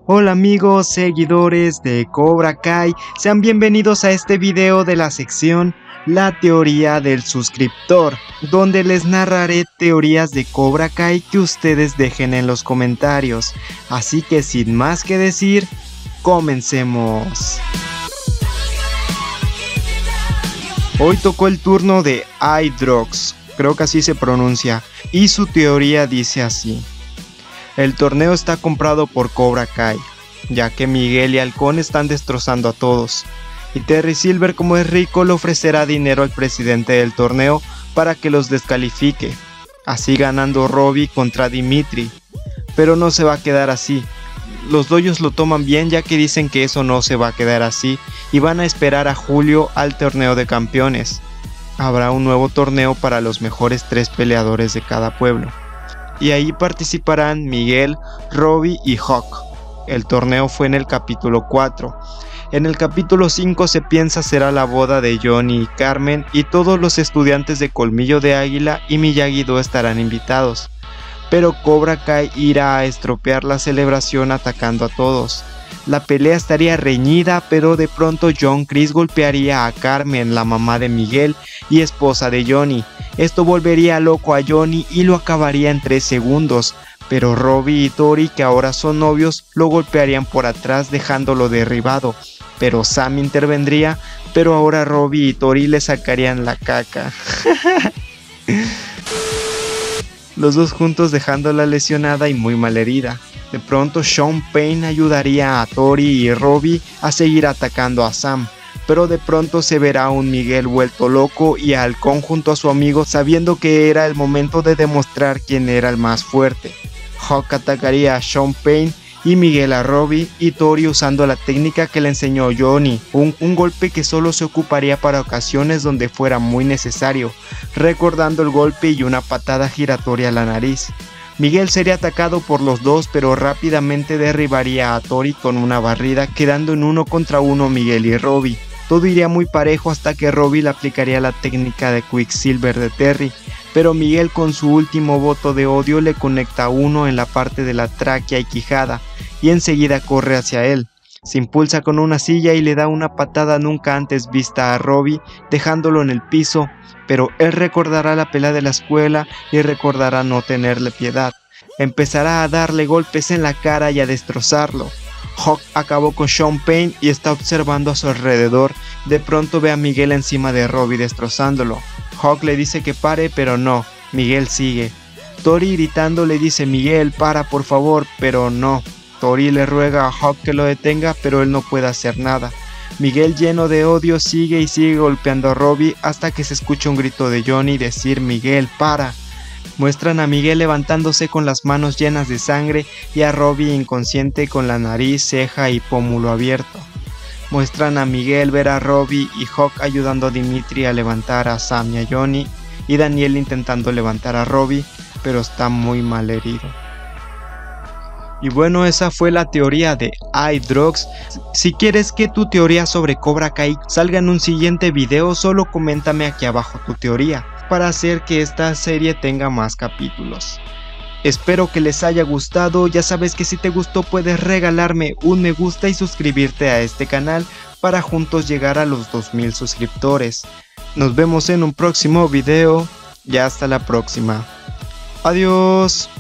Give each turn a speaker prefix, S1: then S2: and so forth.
S1: Hola amigos, seguidores de Cobra Kai, sean bienvenidos a este video de la sección La teoría del suscriptor, donde les narraré teorías de Cobra Kai que ustedes dejen en los comentarios. Así que sin más que decir, comencemos. Hoy tocó el turno de iDrox, creo que así se pronuncia, y su teoría dice así. El torneo está comprado por Cobra Kai, ya que Miguel y Halcón están destrozando a todos, y Terry Silver, como es rico, le ofrecerá dinero al presidente del torneo para que los descalifique, así ganando Robbie contra Dimitri. Pero no se va a quedar así. Los dojos lo toman bien, ya que dicen que eso no se va a quedar así y van a esperar a julio al torneo de campeones. Habrá un nuevo torneo para los mejores 3 peleadores de cada pueblo, y ahí participarán Miguel, Robbie y Hawk. El torneo fue en el capítulo 4. En el capítulo 5 se piensa será la boda de Johnny y Carmen, y todos los estudiantes de Colmillo de Águila y Miyagi-Do estarán invitados. Pero Cobra Kai irá a estropear la celebración atacando a todos. La pelea estaría reñida, pero de pronto John Chris golpearía a Carmen, la mamá de Miguel y esposa de Johnny. Esto volvería loco a Johnny y lo acabaría en 3 segundos, pero Robbie y Tori, que ahora son novios, lo golpearían por atrás dejándolo derribado. Pero Sam intervendría, pero ahora Robbie y Tori le sacarían la caca. Los dos juntos dejándola lesionada y muy malherida. De pronto Sean Payne ayudaría a Tori y Robbie a seguir atacando a Sam, pero de pronto se verá a un Miguel vuelto loco y a Halcón junto a su amigo, sabiendo que era el momento de demostrar quién era el más fuerte. Hawk atacaría a Sean Payne y Miguel a Robbie, y Tori usando la técnica que le enseñó Johnny, un golpe que solo se ocuparía para ocasiones donde fuera muy necesario, recordando el golpe y una patada giratoria a la nariz. Miguel sería atacado por los dos, pero rápidamente derribaría a Tori con una barrida, quedando en 1 contra 1 Miguel y Robbie. Todo iría muy parejo hasta que Robbie le aplicaría la técnica de Quicksilver de Terry, pero Miguel con su último voto de odio le conecta uno en la parte de la tráquea y quijada, y enseguida corre hacia él. Se impulsa con una silla y le da una patada nunca antes vista a Robbie, dejándolo en el piso, pero él recordará la pelea de la escuela y recordará no tenerle piedad. Empezará a darle golpes en la cara y a destrozarlo. Hawk acabó con Sean Payne y está observando a su alrededor. De pronto ve a Miguel encima de Robbie destrozándolo. Hawk le dice que pare, pero no, Miguel sigue. Tori gritando le dice: Miguel, para por favor, pero no. Tori le ruega a Hawk que lo detenga, pero él no puede hacer nada. Miguel, lleno de odio, sigue y sigue golpeando a Robbie hasta que se escucha un grito de Johnny decir: Miguel, para. Muestran a Miguel levantándose con las manos llenas de sangre y a Robbie inconsciente con la nariz, ceja y pómulo abierto. Muestran a Miguel ver a Robbie y Hawk ayudando a Dimitri a levantar a Sam y a Johnny, y Daniel intentando levantar a Robbie, pero está muy mal herido. Y bueno, esa fue la teoría de iDrox. Si quieres que tu teoría sobre Cobra Kai salga en un siguiente video, solo coméntame aquí abajo tu teoría, para hacer que esta serie tenga más capítulos. Espero que les haya gustado. Ya sabes que si te gustó puedes regalarme un me gusta y suscribirte a este canal para juntos llegar a los 2000 suscriptores. Nos vemos en un próximo video y hasta la próxima. Adiós.